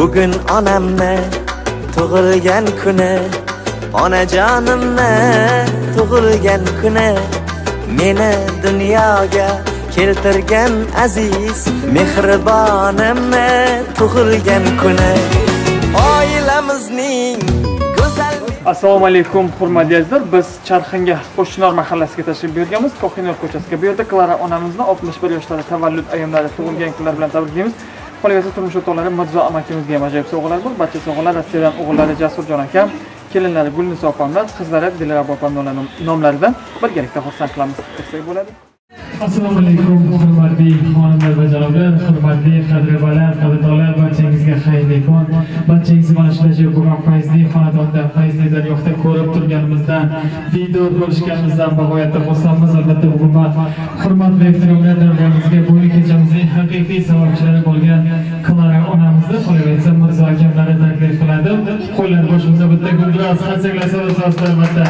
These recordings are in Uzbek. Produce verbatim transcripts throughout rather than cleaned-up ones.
Bugün onamni tug'ilgan kuni, onajonimni tug'ilgan kuni, meni dunyoga keltirgan aziz mehribonimni tug'ilgan kuni, oilamizning go'zal. Assalomu alaykum hurmatli azizlar. Biz Charxinga Qo'shnor mahallasiga tashrif buyurganmiz. Ko'hinor ko'chasiga. Bu yerda Klara onamizni oltmish bir yoshlarda tavallud ayyomlari tug'ilgan kunlar bilan tabriklaymiz. Qolaversa turmush o'rtoqlari Mirzo amakimizga ham ajoyib sovg'alar bor. Barcha sovg'alar Rossiyadan o'g'illari Jasurjon akam, kelinlari Gulniso opamlar, qizlari Dilrabo opamlar nomlaridan birgalikda xursand qilamiz. Desek bo'ladi. Assalomu alaykum hurmatli xonimlar va janoblar, hurmatli qadrdonlar, qadrdonlar, barchangizga xayrli kun. Barchangizni mana shunday bugun fayzli xonadonda, fayzli daryoqda ko'rib turganimizdan, video ko'rishganimizdan bag'oyatda xursandmiz. Albatta bugun hurmat va ehtiromlar darg'amizga bu kechamizning haqiqiy sababchilari bo'lgan Klara onamizni qolaversa Mirzo akamlari taklif qiladi. Qo'llar boshimizda bitta guldiroz qanchaklasa asosida albatta.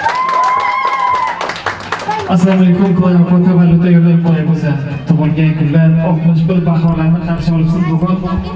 Assalomu alaykum Klara opa, tavallud ayyomlari qo'yib bo'lsa. Tug'ilgan kunlar oltmish bir baholarni qancha olibsiz bugun?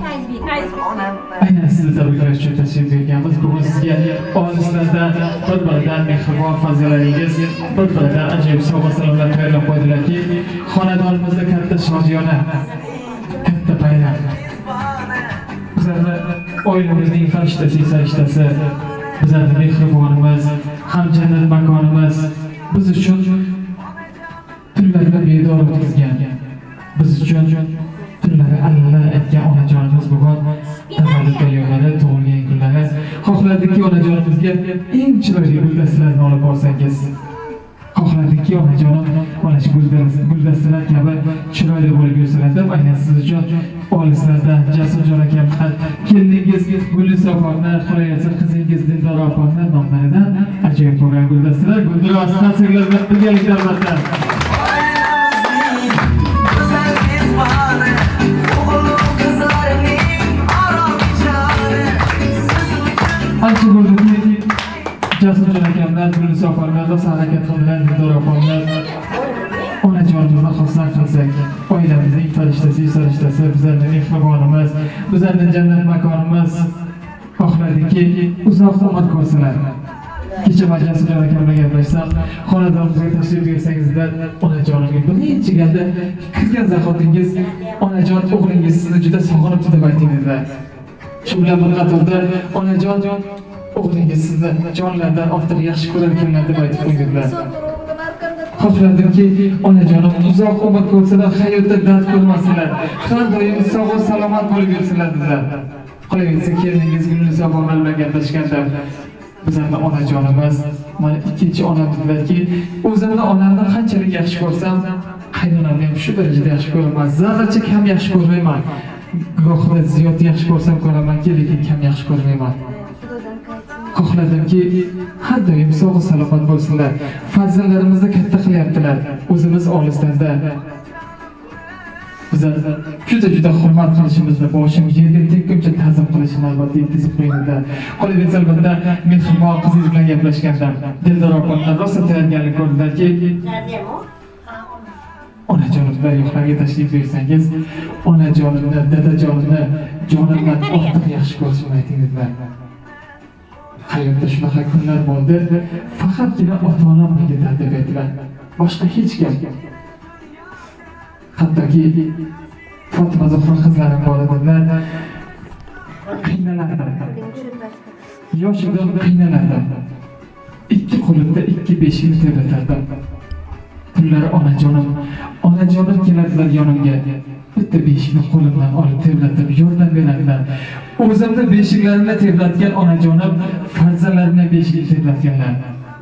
Aynan sizni tabriklash uchun tashrif buyurganmiz. Bugun sizga olislardan bir-biridan mehribon fazilatingiz, bir-biridan ajoyib sovg'a-salomlar tayyorlab qo'ydilarki, xonadonimizda katta shodiyona, katta bayram. Bizlarni oilamizning farishtasi, sarishtasi, bizlarning mehribonimiz, ham jannat makonimiz biz uchun tunlarni bedor o'tkazgan, biz uchun tunlari allallar aytgan onajonimiz bugun tavallud ayyomlari, tug'ilgan kunlari. Xohlardikki onajonimizga eng chiroyli guldastalarni olib borsangiz, xohlardikki onajonim mana shu guldastalar kabi chiroyli bo'lib yursalar deb aynan siz uchun olislardan Jasurjon akamdan, keliningiz Gulniso opamdan, qolaversa qizingiz Dilrabo opamdan nomlaridan ajoyib bo'lgan guldastalar, guldiroz tasvirlar bilan birgalikda albatta. Ancha bo'ldiki Jasurjon akamlar, Gulniso opamlar rosa harakat qildilar, Dilrabo opamlar. Onajonimizni xursand qilsak, oilamizning farishtasi, sarishtasi, bizlarning mehribonimiz, bizlarning jannat makonimiz, xohlardiki uzoq umr ko'rsalar. Kecha Jasurjon akam bilan gaplashsam, xonadonimizga tashrif buyursangizlar, onajonimga birinchi galda kirgan zahotingiz, onajon o'g'lingiz sizni juda sog'inibdi deb aytinglar. Shu bilan bir qatorda onajon o'g'lingiz sizni jonlardan ortiq yaxshi ko'rar ekanlar deb aytib qo'ydilar. Xohlardimki onajonim uzoq umr ko'rsalar, hayotda dard ko'rmasinlar, har doim sog' salomat bo'lib yursinlar dedilar. Qolaversa keliningiz Gulniso opamlar bilan gaplashganda bizlarning onajonimiz mana ikkinchi onam dedilarki, o'zimni onamni qanchalik yaxshi ko'rsam, qaynonamni ham shu darajada yaxshi ko'raman, zarracha kam yaxshi ko'rmayman. Gohida ziyod yaxshi ko'rsam ko'ramanki, lekin kam yaxshi ko'rmayman. Xohladimki har doim sog' salomat bo'lsinlar. Farzandlarimizni katta qilyaptilar. O'zimiz olislarda bizlar juda juda hurmat qilishimizni, boshim yerga tekkuncha ta'zim qilishini albatta yetkazib qo'yinglar. Qolaversa albatta mehribon qizingiz bilan gaplashganda Dilrabo opamdan rosa tayyorgarlik ko'rdilarki, onajonimni yo'qlarga tashrif buyursangiz, onajonimni, dadajonimni jonimdan ortiq yaxshi ko'rishni aytinglar. Hayotda shunaqa kunlar bo'ldi, faqatgina ota-onam menga ta'dib etdilar. Boshqa hech kim. Hattoki Fatima Zuhra qizlarim bor edilar. Qiynalardim. Yoshimda qiynalardim. Ikki qo'limda ikki beshikni tebratardim. Kunlar onajonim, onajonim keladilar yonimga. Bitta beshikni qo'limdan olib tebratib yordam beradilar. O'zimda beshiklarimni tebratgan onajonim farzandlarimni beshigini tebratganlar.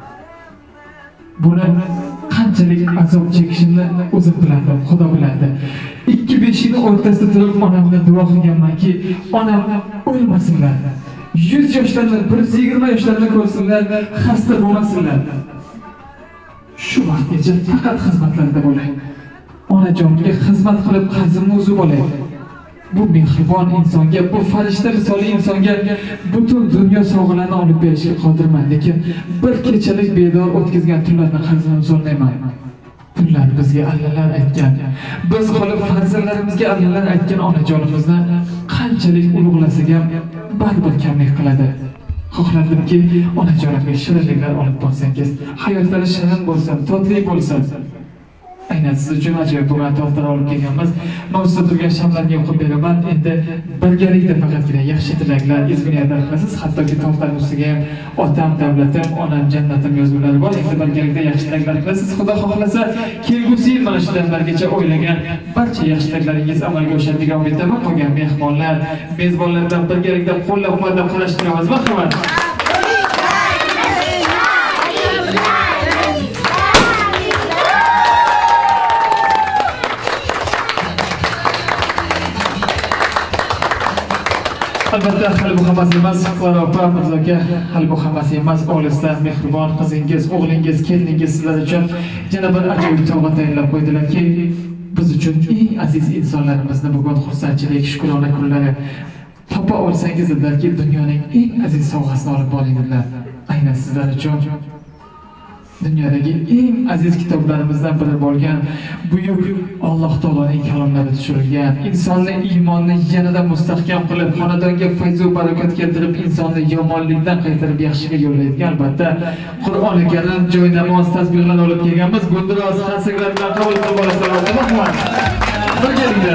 Buni qanchalik azob chekishimni o'zim biladim, Xudo biladi. Ikki beshikni o'rtasida turib onamga duo qilganmanki, onam o'lmasinlar. yuz yoshlarni, bir yuz yigirma yoshlarni ko'rsinlar, xasta bo'lmasinlar. Shu vaqtgacha faqat xizmatlarda bo'lay. Onajonga xizmat qilib qarzimni o'zi bo'lay. Bu mehribon insonga, bu farishta misoli insonga butun dunyo sovg'alarini olib berishga qodirman, lekin bir kechalik bedor o'tkazgan tunlarni qarzini uzolmayman. Tunlar bizga allalar aytgan, biz qolib farzandlarimizga allalar aytgan onajonimizni qanchalik ulug'lasak ham baribir kamlik qiladi. Xohlardimki, onajonimga shirinliklar olib borsangiz, hayotlari shirin bo'lsin, totli bo'lsin. Aynan siz uchun ajoyib bo'lgan tortlar olib kelganmiz. Mavzuda turgan shamlarga o'qib beraman. Endi birgalikda faqatgina yaxshi tilaklar, ezgu niyatlar qilasiz. Hattoki tortlar ustiga ham otam, davlatim, onam, jannatim yozuvlari bor. Endi birgalikda yaxshi tilaklar qilasiz. Xudo xohlasa, kelgusi yil mana shu damlargacha o'ylagan barcha yaxshi tilaklaringiz amalga oshadi degan umiddaman. Qolgan mehmonlar, mezbonlar bilan birgalikda qo'llab-quvvatlab qarashtiramiz. Marhamat. Albatta, hali bu hammasi emas, Clara opa, Mirzo aka, hali bu hammasi emas. Olisdan mehribon qizingiz, o'g'lingiz, keliningiz sizlar uchun yana bir ajoyib sovg'a tayyorlab qo'ydilarki, biz uchun eng aziz insonlarimizni bugun xursandchilik, shukrona kunlari topa olsangiz dedilarki, dunyoning eng aziz sovg'asini olib boring dedilar. Aynan sizlar uchun dunyodagi eng aziz kitoblarimizdan biri bo'lgan buyuk Alloh taoloning kalomlari tushirilgan, insonning iymonni yanada mustahkam qilib, xonadonga fayz va barakat keltirib, insonni yomonlikdan qaytarib yaxshiga yo'llaydigan albatta Qur'oni Karim joy namoz tasbihlar olib kelganmiz. Guldiroz xansinglar bilan qabul qilib olasizlar. Rahmat. Birgalikda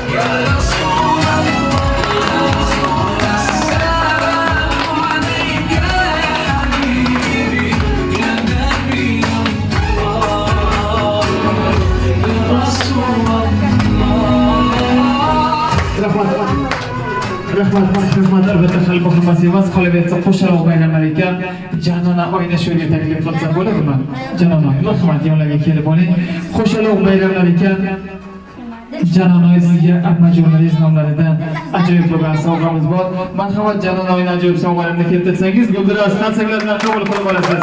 rahmat, rahmat, albatta hali bu hammasi emas. Qolaversa qo'shaloq bayramlar ekan. Janona oyna shuga taklif qilsa bo'ladimi? Janona, marhamat, yonlarga kelib oling. Qo'shaloq bayramlar ekan. Janona sizga ammajonlaringiz nomlaridan ajoyib bo'lgan sovg'amiz bor. Marhamat, Janona oyna ajoyib sovg'alarini keltirsangiz, Guldiroz xansinglar bilan qabul qilib olasiz.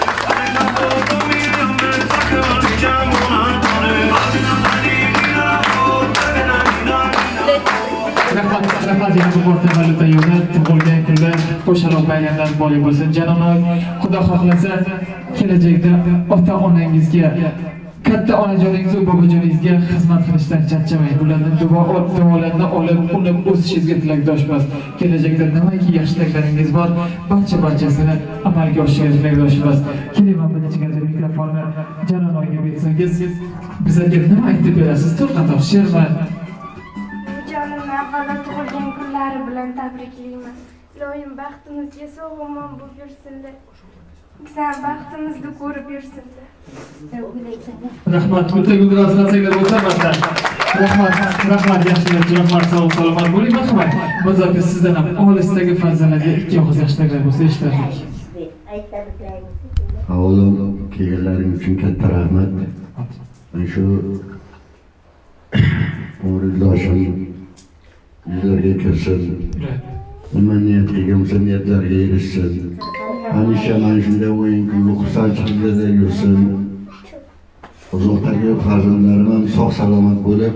Rahmat, rahmat, yana bu borta valyuta yo'lda tug'ilgan kunlar, qo'shaloq bayramlar bor bo'lsin. Janonoy, Xudo xohlasa, kelajakda ota-onangizga, katta onajoningiz va bobojoningizga xizmat qilishdan charchamang. Ularning duo duolarini olib, unib o'sishingizga tilakdoshmiz. Kelajakda nimaiki yaxshi tilaklaringiz bor, barcha-barchasini amalga oshirishga tilakdoshmiz. Kelaman birinchi galda mikrofonni Janonoyga bersangiz, bizlarga nima aytib berasiz? To'xtatib she'rmi? Avvalo tug'ilgan kunlari bilan tabriklayman. Ilohim baxtimizga sog'lom bo'lib yursinlar. Sen baxtimizni ko'rib yursinlar. Rahmat, o'ta Guldiroz xansinglar bo'lsa battar. Rahmat, rahmat, yaxshilar, rahmat, sog' salomat bo'ling. Marhamat, Mirzo aka, sizdan ham olisdagi farzandlarga ikki og'iz yaxshiliklar bo'lsa eshitdik. Avvalom kelganlaring uchun katta rahmat. Mana shu umrdoshim Yuzlarga kirsin, nima niyat qilgansa niyatlarga erishsin. Hamisha mana shunday o'yin-kulgu xursandchiliklarda yursin. Uzoqdagi farzandlarim ham sog' salomat bo'lib,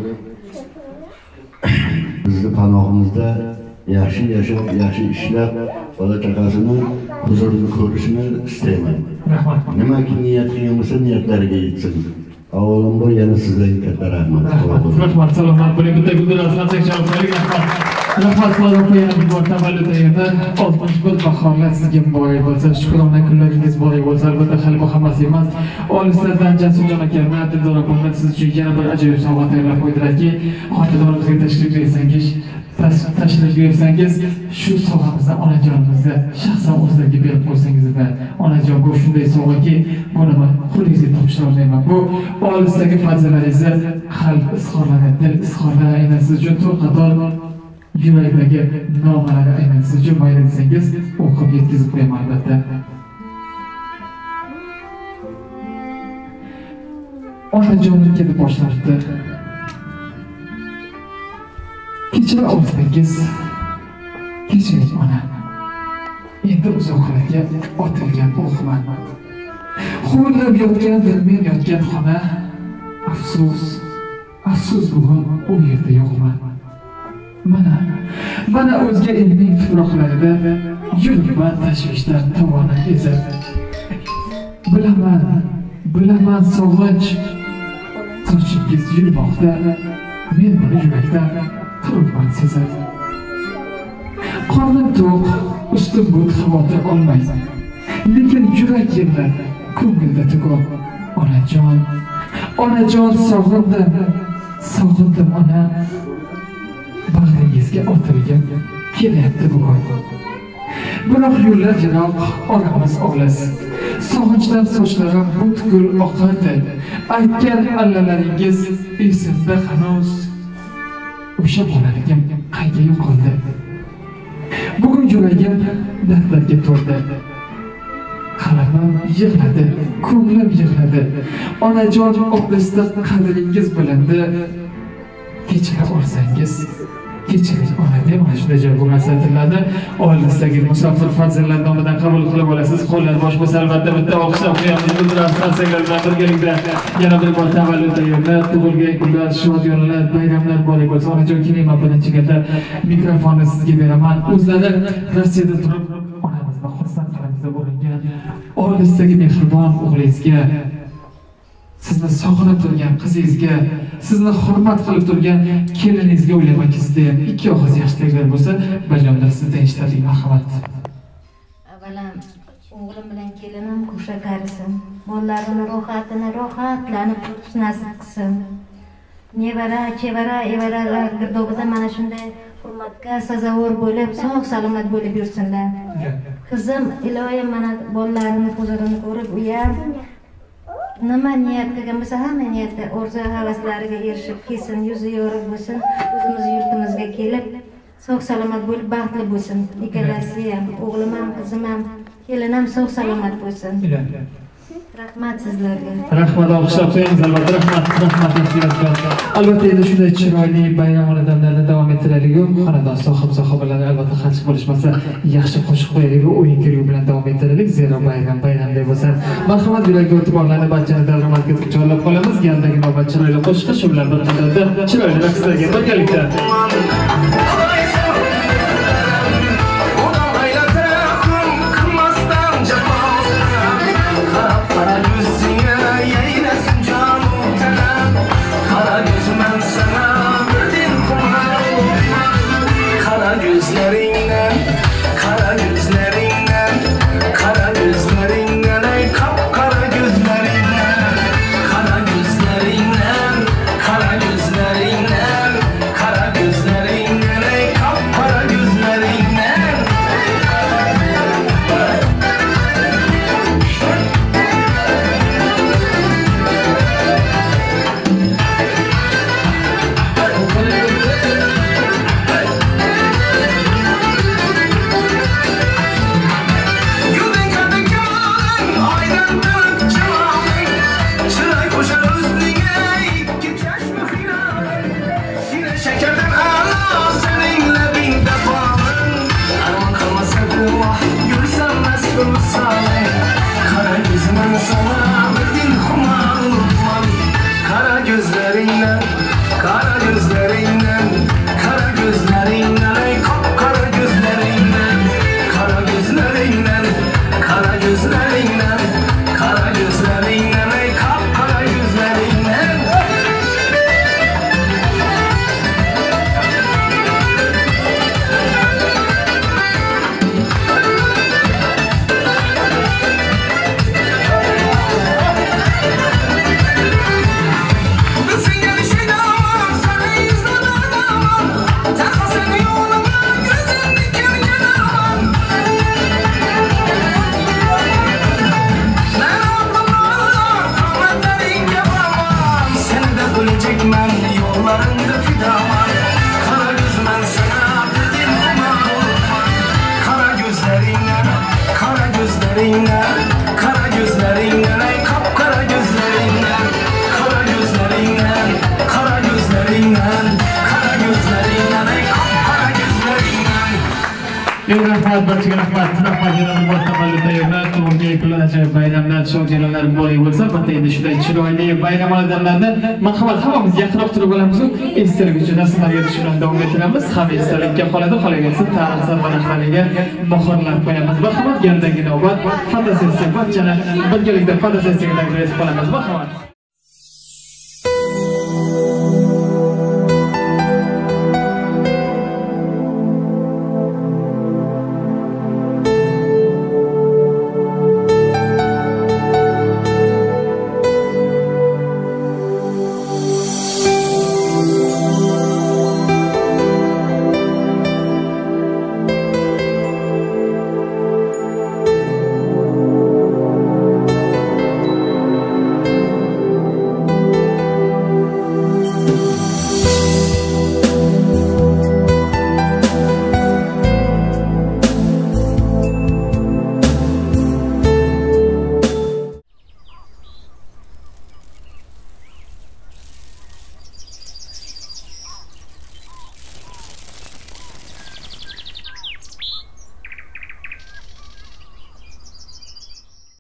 bizni panohimizda yaxshi yashab, yaxshi ishlab, bola chaqasini huzurini ko'rishni istayman. Rahmat. Nimaki niyat qilgansa niyatlariga yetsin. Avvalambor yana sizlarga katta rahmat. Rahmat, salomat bo'ling. Bitta Guldiroz xansinglar qo'ying. Rahmat. Rahmat, Farruh yana bu borta valyuta yerda oltmish bir bahorlar sizga muborak bo'lsa, shukrona kunlaringiz muborak bo'lsa, albatta hali bu hammasi emas. Olislardan Jasurjon aka, Abdullo aka siz uchun yana bir ajoyib sovg'a tayyorlab qo'ydilarki, xonadorimizga tashrif buyursangiz, tashrif buyursangiz, shu sovg'amizni onajonimizga shaxsan o'zlariga berib qo'ysangiz va onajon bu shunday sovg'aki, buni qo'lingizga topshira olmayman. Bu olisdagi fazilatingizni qalb izhorlari, dil izhorlari aynan siz uchun to'rt qator yurakdagi nomalari aynan siz uchun mayli desangiz, o'qib yetkazib qo'yaman albatta. Onajonim kelib boshlabdi. Kechira olsangiz, kechiring ona. Endi uzoqlarga otilgan o'qman. Xo'rlab yotgan dilmen yotgan xona, afsus, afsus bugun u yerda yo'qman. Mana, mana o'zga elning tuproqlarida yuribman tashvishdan tovoni ezib. Bilaman, bilaman sog'inch sochingiz yurmoqda, men buni yurakdan turibman sezar. Qornim to'q, ustim but xavotir olmayman. Lekin yurak yig'lar, ko'ngilda tugon. Onajon, onajon sog'indim, sog'indim ona. Bag'ringizga otilgim kelyapti bugun. Biroq yo'llar yiroq, oramiz olis. Sog'inchdan sochlarim butkul oqadi. Aytgan allalaringiz esimda hanuz. O'sha bolaligim qayga yo'qoldi. Bugun yuragim dardlarga to'ldi. Qalamim yig'ladi, ko'nglim yig'ladi. Onajon oblasda qadringiz bilindi. Kechira olsangiz kechiring ona deb mana shunday javob ko'rsatiladi. Oilasidagi musofir farzandlar nomidan qabul qilib olasiz. Qo'llar bosh bo'lsa albatta bitta o'xshab qo'yamiz. Bular farzandlar bilan birgalikda yana bir bor tavallud tayyorlar, tug'ilgan kunlar, shodiyonlar, bayramlar muborak bo'lsin. Onajon keling, men birinchi galda mikrofonni sizga beraman. O'zlari Rossiyada turib onamizni xursand qilamiz bo'lingan oilasidagi mehribon o'g'lingizga, sizni sog'inib turgan qizingizga, sizni hurmat qilib turgan keliningizga o'ylaymanki, sizda ham ikki og'iz yaxshiliklar bo'lsa, bajonlar sizdan eshitalik. Marhamat. Avvalam o'g'lim bilan kelinim qo'sha qarisin. Mollarini rohatini rohatlanib tutish nasib qilsin. Nevara, chevara, evaralar girdobida mana shunday hurmatga sazovor bo'lib, sog' salomat bo'lib yursinlar. Qizim iloyim mana bolalarini ko'zlarini ko'rib, u ham nima niyat qilgan bo'lsa, hamma niyatda orzu havaslariga erishib kelsin, yuzi yorug' bo'lsin, o'zimiz yurtimizga kelib, sog' salomat bo'lib, baxtli bo'lsin. Ikkalasi ham, o'g'lim ham, qizim ham, kelinim sog' salomat bo'lsin. Rahmat sizlarga. Rahmat, olqishlab qo'yamiz. Albatta rahmat, rahmat iltimos. Albatta endi shunday chiroyli bayram onalarni davom ettiraylik. Xonadon sohib sohibalari albatta xarch bo'lishmasa, yaxshi qo'shiq qo'yaylik, o'yin kirib bilan davom ettiraylik. Zero bayram bayramday bo'lsa, marhamat yurakka o'tib barchani daromad qilib joylab qolamiz. Yandagi navbat chiroyli qo'shiq, shu bilan bir qatorda chiroyli raqslarga birgalikda. Rahmat, barchaga rahmat. Rahmat, yana bir bor tavallud tayyorlar, tug'ilgan kunlar, ajoyib bayramlar, shov-jalalar muborak bo'lsa, albatta endi shunday chiroyli bayram onalarni marhamat hammamiz yaqinroq turib olamiz. Esdalik uchun rasmlarga tushish bilan davom ettiramiz. Hamma esdalikka qoladi, qolaversa tarix sarvarashlariga mohirlar qo'yamiz. Marhamat, yandagi navbat fotosessiya, barchani birgalikda fotosessiyaga taklif etib qolamiz. Marhamat.